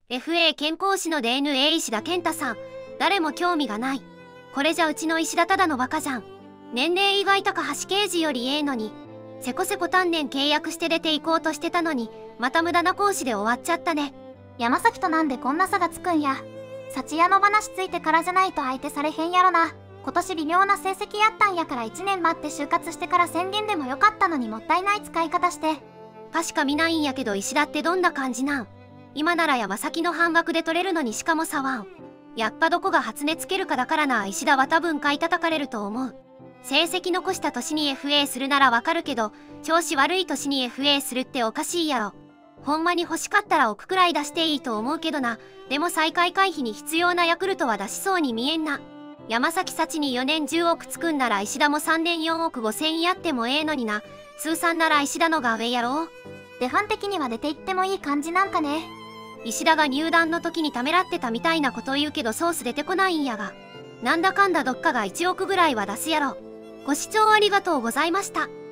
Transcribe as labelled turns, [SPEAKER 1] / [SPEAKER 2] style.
[SPEAKER 1] FA 健康士の DNA 石田健太さん。誰も興味がない。これじゃうちの石田ただのバカじゃん。年齢以外高橋刑事よりええのに。せこせこ単年契約して出て行こうとしてたのに、また無駄な講師で終わっちゃったね。
[SPEAKER 2] 山崎となんでこんな差がつくんや。幸屋の話ついてからじゃないと相手されへんやろな。今年微妙な成績やったんやから1年待って就活してから宣言でもよかったのにもったいない使い方して。
[SPEAKER 1] 確か見ないんやけど石田ってどんな感じなん？今なら山崎の半額で取れるのにしかも差はん。やっぱどこが発熱つけるかだからな。石田は多分買い叩かれると思う。成績残した年に FA するならわかるけど、調子悪い年に FA するっておかしいやろ。ほんまに欲しかったら億くらい出していいと思うけどな。でも最下位回避に必要なヤクルトは出しそうに見えんな。山崎幸に4年10億つくんなら石田も3年4億5千やってもええのにな。通算なら石田のが上やろ。
[SPEAKER 2] 出番的には出て行ってもいい感じなんかね。
[SPEAKER 1] 石田が入団の時にためらってたみたいなこと言うけどソース出てこないんやが。なんだかんだどっかが1億ぐらいは出すやろ。ご視聴ありがとうございました。